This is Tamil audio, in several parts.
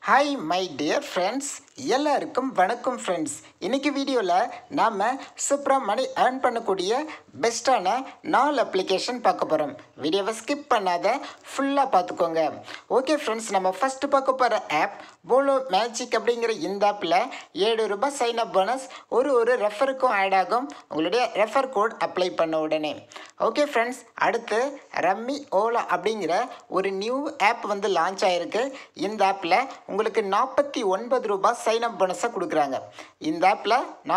Hi my dear friends, எல்லாருக்கும் வணக்கம் ஃப்ரெண்ட்ஸ். இன்னைக்கு வீடியோவில் நாம் சூப்பராக மணி ஏர்ன் பண்ணக்கூடிய பெஸ்ட்டான 4 அப்ளிகேஷன் பார்க்க போகிறோம். வீடியோவை ஸ்கிப் பண்ணாத ஃபுல்லாக பார்த்துக்கோங்க. ஓகே ஃப்ரெண்ட்ஸ், நம்ம ஃபஸ்ட்டு பார்க்க போகிற ஆப் போலோ மேஜிக் அப்படிங்கிற இந்த ஆப்பில் ₹7 சைன் அப் போனஸ் ஒரு ரெஃபருக்கும் ஆட் ஆகும் உங்களுடைய ரெஃபர் கோட் அப்ளை பண்ண உடனே. ஓகே ஃப்ரெண்ட்ஸ், அடுத்து ரம்மி ஓலா அப்படிங்கிற ஒரு நியூ ஆப் வந்து லான்ச் ஆகிருக்கு. இந்த ஆப்பில் உங்களுக்கு ₹49 சைன் அப் போனஸை கொடுக்குறாங்க. இந்த ஆப்பில்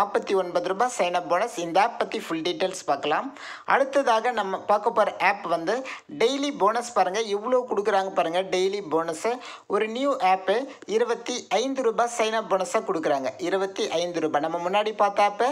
₹49 சைன் அப் போனஸ். இந்த ஆப் பற்றி ஃபுல் டீட்டெயில்ஸ் பார்க்கலாம். அடுத்ததாக நம்ம பார்க்க போகிற ஆப் வந்து டெய்லி போனஸ். பாருங்கள் இவ்வளோ கொடுக்குறாங்க பாருங்கள் டெய்லி போனஸு. ஒரு நியூ ஆப்பு ₹25 சைன் அப் போனஸாக கொடுக்குறாங்க. ₹25. நம்ம முன்னாடி பார்த்த ஆப்பு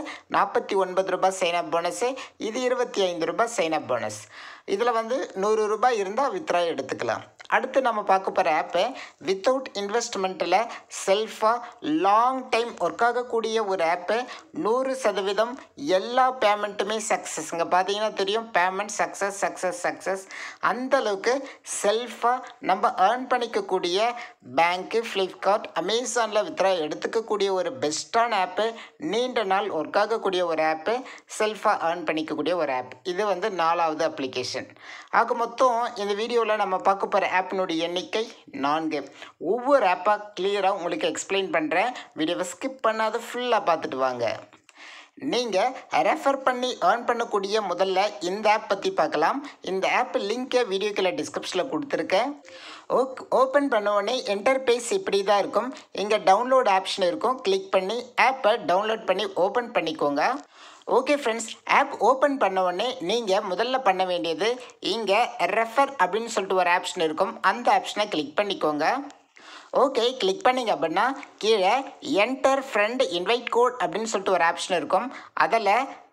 ₹49 சைன் அப் போனஸு, இது ₹25 சைன் அப் போனஸ். இதில் வந்து ₹100 இருந்தால் வித்ரா எடுத்துக்கலாம். அடுத்து நம்ம பார்க்க போகிற ஆப்பு வித்தவுட் இன்வெஸ்ட்மெண்ட்டில் செல்ஃபாக லாங் டைம் ஒர்க் ஆகக்கூடிய ஒரு ஆப்பு. 100% எல்லா பேமெண்ட்டுமே சக்ஸஸ். இங்கே பார்த்தீங்கன்னா தெரியும், பேமெண்ட் சக்ஸஸ். அந்தளவுக்கு செல்ஃபாக நம்ம ஏர்ன் பண்ணிக்கக்கூடிய பேங்க்கு, ஃப்ளிப்கார்ட், அமேசானில் வித்ரா எடுத்துக்கக்கூடிய ஒரு பெஸ்ட்டான ஆப்பு. நீண்ட நாள் ஒர்க் ஆகக்கூடிய ஒரு ஆப்பு, செல்ஃபாக ஏர்ன் பண்ணிக்கக்கூடிய ஒரு ஆப். இது வந்து 4வது அப்ளிகேஷன். ஆக மொத்தம் இந்த வீடியோவில் நம்ம பார்க்க போகிற ஆப்பினுடைய எண்ணிக்கை 4. ஒவ்வொரு ஆப்பாக கிளியராக உங்களுக்கு எக்ஸ்பிளைன் பண்ணுறேன். வீடியோவை ஸ்கிப் பண்ணாத ஃபுல்லாக பார்த்துட்டு வாங்க. நீங்கள் ரெஃபர் பண்ணி ஏர்ன் பண்ணக்கூடிய முதல்ல இந்த ஆப் பற்றி பார்க்கலாம். இந்த ஆப் லிங்க்கை வீடியோக்குள்ள டிஸ்கிரிப்ஷனில் கொடுத்துருக்கேன். ஓப்பன் பண்ண உடனே என்டர்பேஸ் இப்படி தான் இருக்கும். இங்கே டவுன்லோட் ஆப்ஷன் இருக்கும். கிளிக் பண்ணி ஆப்பை டவுன்லோட் பண்ணி ஓப்பன் பண்ணிக்கோங்க. ஓகே ஃப்ரெண்ட்ஸ், ஆப் ஓப்பன் பண்ண உடனே நீங்கள் முதல்ல பண்ண வேண்டியது இங்கே ரெஃபர் அப்படின்னு சொல்லிட்டு ஒரு ஆப்ஷன் இருக்கும். அந்த ஆப்ஷனை கிளிக் பண்ணிக்கோங்க. ஓகே, கிளிக் பண்ணிங்க அப்படின்னா கீழே என்டர் ஃப்ரெண்ட் இன்வைட் கோட் அப்படின்னு சொல்லிட்டு ஒரு ஆப்ஷன் இருக்கும். அதில்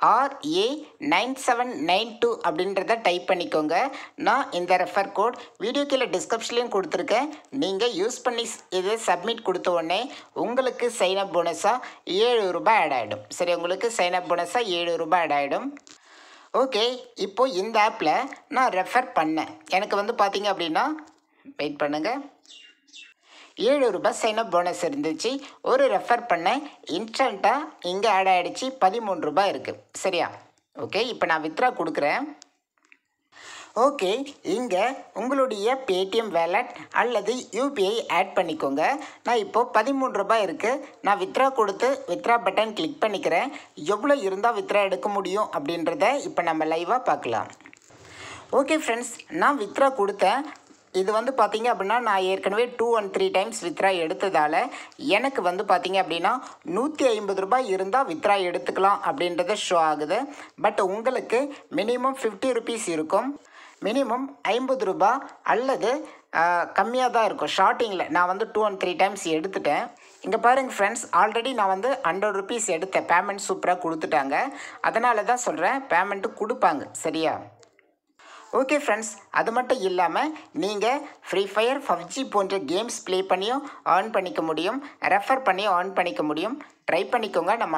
RA9792 அப்படின்றத டைப் பண்ணிக்கோங்க. நான் இந்த ரெஃபர் கோட் வீடியோ கீழே டிஸ்கிரிப்ஷன்லையும் கொடுத்துருக்கேன். நீங்கள் யூஸ் பண்ணி இது சப்மிட் கொடுத்த உடனே உங்களுக்கு சைன் அப் போனஸாக ₹7 ஆட் ஆகிடும். சரி, உங்களுக்கு சைன் அப் போனஸாக ₹7 ஆட் ஆகிடும். ஓகே, இப்போது இந்த ஆப்பில் நான் ரெஃபர் பண்ணேன். எனக்கு வந்து பார்த்தீங்க அப்படின்னா வெயிட் பண்ணுங்கள், ₹7 சைன் அப் போனஸ் இருந்துச்சு. ஒரு ரெஃபர் பண்ணேன், இன்ஸ்டண்ட்டாக இங்கே ஆட் ஆகிடுச்சு. ₹13 இருக்குது. சரியா? ஓகே, இப்போ நான் வித்ரா கொடுக்குறேன். ஓகே, இங்கே உங்களுடைய பேடிஎம் வேலட் அல்லது யூபிஐ ஆட் பண்ணிக்கோங்க. நான் இப்போது ₹13 இருக்குது. நான் வித்ரா கொடுத்து வித்ரா பட்டன் கிளிக் பண்ணிக்கிறேன். எவ்வளோ இருந்தால் வித்ரா எடுக்க முடியும் அப்படின்றத இப்போ நம்ம லைவாக பார்க்கலாம். ஓகே ஃப்ரெண்ட்ஸ், நான் வித்ரா கொடுத்தேன். இது வந்து பார்த்தீங்க அப்படின்னா நான் ஏற்கனவே 2 and 3 டைம்ஸ் வித்ரா எடுத்ததால் எனக்கு வந்து பார்த்தீங்க அப்படின்னா ₹150 இருந்தால் வித்ரா எடுத்துக்கலாம் அப்படின்றத ஷோ ஆகுது. பட் உங்களுக்கு மினிமம் ₹50 இருக்கும். மினிமம் ₹50 அல்லது கம்மியாக தான் இருக்கும் ஸ்டார்டிங்கில். நான் வந்து 2 and 3 டைம்ஸ் எடுத்துட்டேன். இங்கே பாருங்கள் ஃப்ரெண்ட்ஸ், ஆல்ரெடி நான் வந்து ₹100 எடுத்தேன். பேமெண்ட் சூப்பராக கொடுத்துட்டாங்க. அதனால தான் சொல்கிறேன், பேமெண்ட்டு கொடுப்பாங்க. சரியா? ஓகே ஃப்ரெண்ட்ஸ், அது மட்டும் இல்லாமல் நீங்கள் ஃப்ரீ ஃபயர், PUBG போன்ற கேம்ஸ் ப்ளே பண்ணியும் ஏர்ன் பண்ணிக்க முடியும். ரெஃபர் பண்ணியும் ஏர்ன் பண்ணிக்க முடியும். ட்ரை பண்ணிக்கோங்க. நம்ம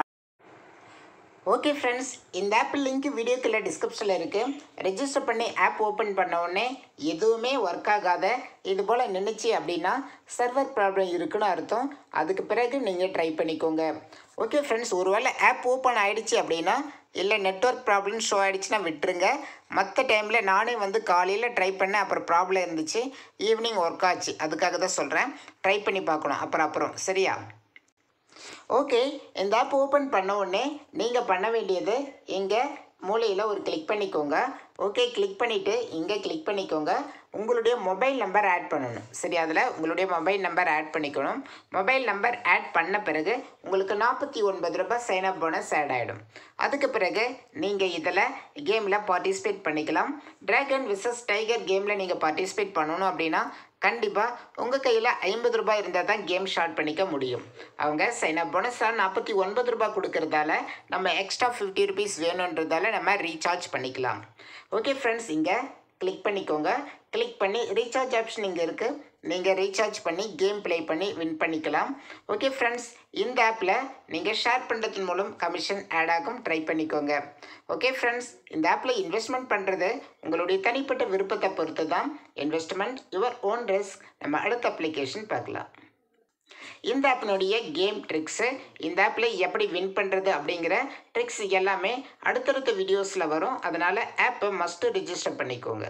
ஓகே ஃப்ரெண்ட்ஸ், இந்த ஆப் லிங்க் வீடியோக்குள்ள டிஸ்கிரிப்ஷனில் இருக்குது. ரெஜிஸ்டர் பண்ணி ஆப் ஓப்பன் பண்ண உடனே எதுவுமே ஒர்க் ஆகாத இது போல் நின்றுச்சு அப்படின்னா சர்வர் ப்ராப்ளம் இருக்குன்னு அர்த்தம். அதுக்கு பிறகு நீங்கள் ட்ரை பண்ணிக்கோங்க. ஓகே ஃப்ரெண்ட்ஸ், ஒருவேளை ஆப் ஓப்பன் ஆகிடுச்சு அப்படின்னா இல்லை நெட்வொர்க் ப்ராப்ளம் ஷோ ஆகிடுச்சுன்னா விட்டுருங்க. மற்ற டைமில் நானே வந்து காலையில் ட்ரை பண்ணேன், அப்புறம் ப்ராப்ளம் இருந்துச்சு. ஈவினிங் ஒர்க் ஆச்சு. அதுக்காக தான் சொல்கிறேன், ட்ரை பண்ணி பார்க்கணும் அப்புறம். சரியா? ஓகே, இந்த ஆப் ஓப்பன் பண்ண உடனே நீங்கள் பண்ண வேண்டியது இங்கே மூலையில் ஒரு கிளிக் பண்ணிக்கோங்க. ஓகே, கிளிக் பண்ணிவிட்டு இங்கே கிளிக் பண்ணிக்கோங்க. உங்களுடைய மொபைல் நம்பர் ஆட் பண்ணணும். சரி, அதில் உங்களுடைய மொபைல் நம்பர் ஆட் பண்ணிக்கணும். மொபைல் நம்பர் ஆட் பண்ண பிறகு உங்களுக்கு ₹49 சைன் அப் போனஸ் ஆட் ஆகிடும். அதுக்கு பிறகு நீங்கள் இதில் கேமில் பார்ட்டிசிபேட் பண்ணிக்கலாம். டிராகன் விசஸ் டைகர் கேமில் நீங்கள் பார்ட்டிசிபேட் பண்ணணும் அப்படின்னா கண்டிப்பாக உங்கள் கையில் ₹50 இருந்தால் தான் கேம் ஸ்டார்ட் பண்ணிக்க முடியும். அவங்க சைன் அப் போனஸாக ₹49 கொடுக்கறதால நம்ம எக்ஸ்ட்ரா ₹50 வேணுன்றதால நம்ம ரீசார்ஜ் பண்ணிக்கலாம். ஓகே ஃப்ரெண்ட்ஸ், இங்கே கிளிக் பண்ணிக்கோங்க. கிளிக் பண்ணி ரீசார்ஜ் ஆப்ஷன் இங்கே இருக்குது. நீங்கள் ரீசார்ஜ் பண்ணி கேம் ப்ளே பண்ணி வின் பண்ணிக்கலாம். ஓகே ஃப்ரெண்ட்ஸ், இந்த ஆப்பில் நீங்கள் ஷேர் பண்ணுறதன் மூலம் கமிஷன் ஆட் ஆகும். ட்ரை பண்ணிக்கோங்க. ஓகே ஃப்ரெண்ட்ஸ், இந்த ஆப்பில் இன்வெஸ்ட்மெண்ட் பண்ணுறது உங்களுடைய தனிப்பட்ட விருப்பத்தை பொறுத்து தான். Investment your own risk. நம்ம அடுத்த அப்ளிகேஷன் பார்க்கலாம். இந்த ஆப்பினுடைய கேம் ட்ரிக்ஸு, இந்த ஆப்பில் எப்படி வின் பண்ணுறது அப்படிங்கிற ட்ரிக்ஸ் எல்லாமே அடுத்தடுத்த வீடியோஸில் வரும். அதனால் ஆப்பை மஸ்ட்டு ரிஜிஸ்டர் பண்ணிக்கோங்க.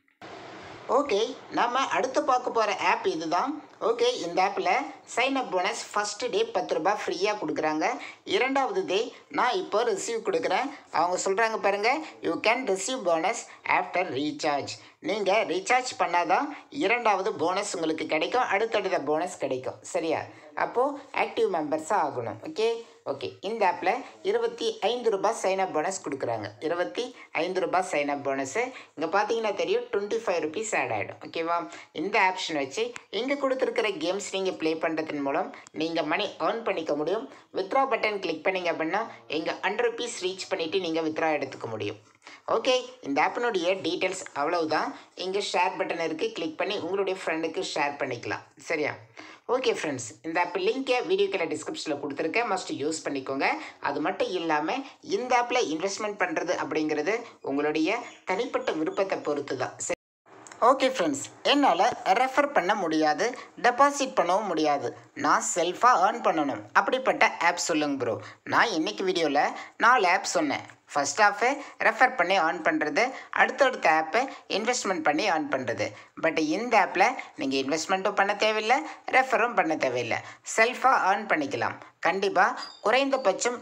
ஓகே, நம்ம அடுத்து பார்க்க போகிற ஆப் இதுதான். ஓகே, இந்த ஆப்பில் sign up bonus first day 10 ரூபாய் ஃப்ரீயாக கொடுக்குறாங்க. 2வது டே நான் இப்போ ரிசீவ் கொடுக்குறேன். அவங்க சொல்கிறாங்க பாருங்கள், you can receive bonus after recharge. நீங்கள் ரீசார்ஜ் பண்ணாதான் 2வது போனஸ் உங்களுக்கு கிடைக்கும், அடுத்தடுத்த போனஸ் கிடைக்கும். சரியா? அப்போது ஆக்டிவ் மெம்பர்ஸாக ஆகணும். ஓகே, இந்த ஆப்பில் 25 ரூபாய் சைன் அப் போனஸ் கொடுக்குறாங்க. 25 ரூபாய் சைன் அப் போனஸு இங்கே பார்த்தீங்கன்னா தெரியும், 25 ருபீஸ் ஆட் ஆகிடும். ஓகேவா? இந்த ஆப்ஷன் வச்சு இங்கே கொடுத்துருக்கிற கேம்ஸ் நீங்கள் ப்ளே பண்ணுறதன் மூலம் நீங்கள் மணி ஏர்ன் பண்ணிக்க முடியும். வித்ரா பட்டன் கிளிக் பண்ணிங்க அப்படின்னா இங்கே 100 ருபீஸ் ரீச் பண்ணிவிட்டு நீங்கள் வித்ரா எடுத்துக்க முடியும். ஓகே, இந்த ஆப்பினுடைய டீட்டெயில்ஸ் அவ்வளவுதான். இங்கே ஷேர் பட்டன் இருக்குது, கிளிக் பண்ணி உங்களுடைய ஃப்ரெண்டுக்கு ஷேர் பண்ணிக்கலாம். சரியா? ஓகே ஃப்ரெண்ட்ஸ், இந்த ஆப் லிங்கை வீடியோக்கில் டிஸ்கிரிப்ஷனில் கொடுத்துருக்கேன், மஸ்ட் யூஸ் பண்ணிக்கோங்க. அது மட்டும் இல்லாமல் இந்த ஆப்பில் இன்வெஸ்ட்மெண்ட் பண்ணுறது அப்படிங்கிறது உங்களுடைய தனிப்பட்ட விருப்பத்தை பொறுத்து தான். ஓகே ஃப்ரெண்ட்ஸ், என்னால் ரெஃபர் பண்ண முடியாது, டெபாசிட் பண்ணவும் முடியாது. நான் செல்ஃபாக ஏர்ன் பண்ணணும். அப்படிப்பட்ட ஆப் சொல்லுங்க ப்ரோ. நான் இன்றைக்கி வீடியோவில் 4 ஆப் சொன்னேன். ஃபர்ஸ்ட் ஆஃபு ரெஃபர் பண்ணி ஏர்ன் பண்ணுறது, அடுத்தடுத்த ஆப்பை இன்வெஸ்ட்மெண்ட் பண்ணி ஏர்ன் பண்ணுறது. பட் இந்த ஆப்பில் நீங்கள் இன்வெஸ்ட்மெண்ட்டும் பண்ண தேவையில்லை, ரெஃபரும் பண்ண தேவையில்லை, செல்ஃபாக ஏர்ன் பண்ணிக்கலாம். கண்டிப்பாக குறைந்தபட்சம்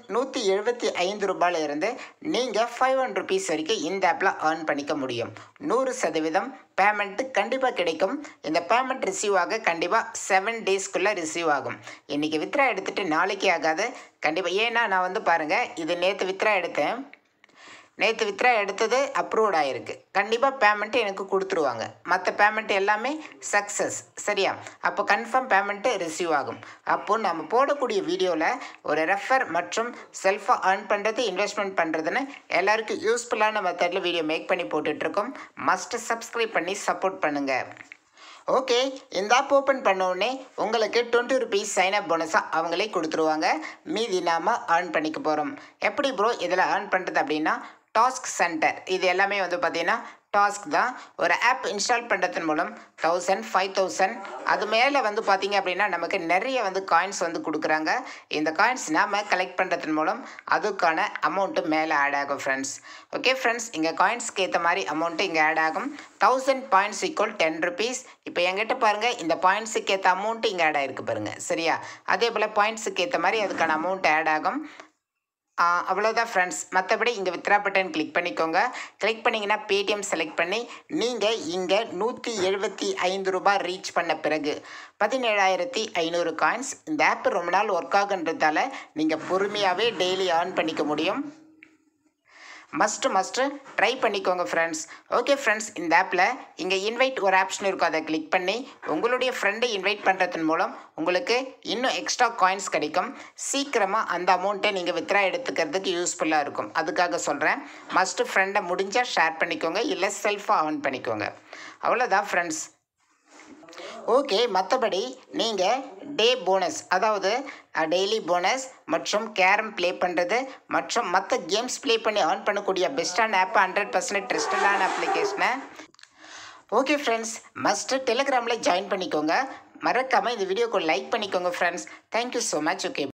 175 ரூபாயிலிருந்து நீங்கள் 500 ருபீஸ் வரைக்கும் இந்த ஆப்பில் ஏர்ன் பண்ணிக்க முடியும். 100% பேமெண்ட்டு கண்டிப்பாக கிடைக்கும். இந்த பேமெண்ட் ரிசீவ் ஆக கண்டிப்பாக 7 டேஸ்க்குள்ளே ரிசீவ் ஆகும். இன்றைக்கி வித்ரா எடுத்துகிட்டு நாளைக்கு ஆகாது கண்டிப்பாக. ஏன்னா நான் பாருங்கள், இது நேற்று வித்ரா எடுத்தேன். நேற்று வித்ரா எடுத்தது அப்ரூவ்ட் ஆகிருக்கு. கண்டிப்பாக பேமெண்ட்டு எனக்கு கொடுத்துருவாங்க. மற்ற பேமெண்ட் எல்லாமே சக்ஸஸ். சரியா? அப்போ கன்ஃபார்ம் பேமெண்ட்டு ரிசீவ் ஆகும். அப்போது நம்ம போடக்கூடிய வீடியோவில் ஒரு ரெஃபர் மற்றும் செல்ஃபாக ஏர்ன் பண்ணுறது, இன்வெஸ்ட்மெண்ட் பண்ணுறதுன்னு எல்லாருக்கும் யூஸ்ஃபுல்லான மெத்தடில் வீடியோ மேக் பண்ணி போட்டுட்ருக்கோம். மஸ்ட்டு சப்ஸ்கிரைப் பண்ணி சப்போர்ட் பண்ணுங்கள். ஓகே, இந்த ஆப் ஓப்பன் பண்ண உடனே உங்களுக்கு 20 ருபீஸ் சைன் அப் போனஸாக அவங்களே கொடுத்துருவாங்க. மீதி நாம் ஏர்ன் பண்ணிக்க போகிறோம். எப்படி ப்ரோ இதில் ஏர்ன் பண்ணுறது அப்படின்னா, டாஸ்க் சென்டர் இது எல்லாமே பார்த்தீங்கன்னா டாஸ்க் தான். ஒரு ஆப் இன்ஸ்டால் பண்ணுறதன் மூலம் 1000, 5000 அது மேலே பார்த்தீங்க அப்படின்னா நமக்கு நிறைய காயின்ஸ் கொடுக்குறாங்க. இந்த காயின்ஸ் நாம் கலெக்ட் பண்ணுறதன் மூலம் அதுக்கான அமௌண்ட்டு மேலே ஆட் ஆகும் ஃப்ரெண்ட்ஸ். ஓகே ஃப்ரெண்ட்ஸ், இங்கே காயின்ஸ்க்கு ஏற்ற மாதிரி அமௌண்ட்டு இங்கே ஆட் ஆகும். 1000 பாயிண்ட்ஸ் ஈக்குவல் 10 ருபீஸ். இப்போ என்கிட்ட பாருங்கள், இந்த பாயிண்ட்ஸுக்கு ஏற்ற அமௌண்ட்டு இங்கே ஆட் ஆகிருக்கு பாருங்கள். சரியா? அதே போல் பாயிண்ட்ஸுக்கு ஏற்ற மாதிரி அதுக்கான அமௌண்ட் ஆட் ஆகும். அவ்வளோதான் ஃப்ரெண்ட்ஸ். மற்றபடி இங்கே வித்ரா பட்டன் கிளிக் பண்ணிக்கோங்க. கிளிக் பண்ணிங்கன்னா பேடிஎம் செலக்ட் பண்ணி நீங்கள் இங்கே 175 ரூபாய் ரீச் பண்ண பிறகு 17,500 காயின்ஸ். இந்த ஆப் ரொம்ப நாள் ஒர்க் ஆகுன்றதால நீங்கள் பொறுமையாகவே டெய்லி ஏர்ன் பண்ணிக்க முடியும். மஸ்ட்டு ட்ரை பண்ணிக்கோங்க ஃப்ரெண்ட்ஸ். ஓகே ஃப்ரெண்ட்ஸ், இந்த ஆப்பில் இங்கே இன்வைட் ஒரு ஆப்ஷன் இருக்கும். அதை கிளிக் பண்ணி உங்களுடைய ஃப்ரெண்டை இன்வைட் பண்ணுறதன் மூலம் உங்களுக்கு இன்னும் எக்ஸ்ட்ரா காயின்ஸ் கிடைக்கும். சீக்கிரமாக அந்த அமௌண்ட்டை நீங்கள் வித்ரா எடுத்துக்கிறதுக்கு யூஸ்ஃபுல்லாக இருக்கும். அதுக்காக சொல்கிறேன். மஸ்ட்டு ஃப்ரெண்டை முடிஞ்சால் ஷேர் பண்ணிக்கோங்க, இல்லை செல்ஃபாக ஏர்ன் பண்ணிக்கோங்க. அவ்வளோதான் ஃப்ரெண்ட்ஸ். ஓகே, மற்றபடி நீங்கள் டே போனஸ், அதாவது டெய்லி போனஸ் மற்றும் கேரம் ப்ளே பண்ணுறது மற்றும் மற்ற கேம்ஸ் ப்ளே பண்ணி ஏர்ன் பண்ணக்கூடிய பெஸ்ட்டான ஆப், 100% ட்ரஸ்டடான அப்ளிகேஷனை. ஓகே ஃப்ரெண்ட்ஸ், மஸ்ட்டு டெலிகிராமில் ஜாயின் பண்ணிக்கோங்க. மறக்காமல் இந்த வீடியோக்கு லைக் பண்ணிக்கோங்க friends. Thank you so much. Okay.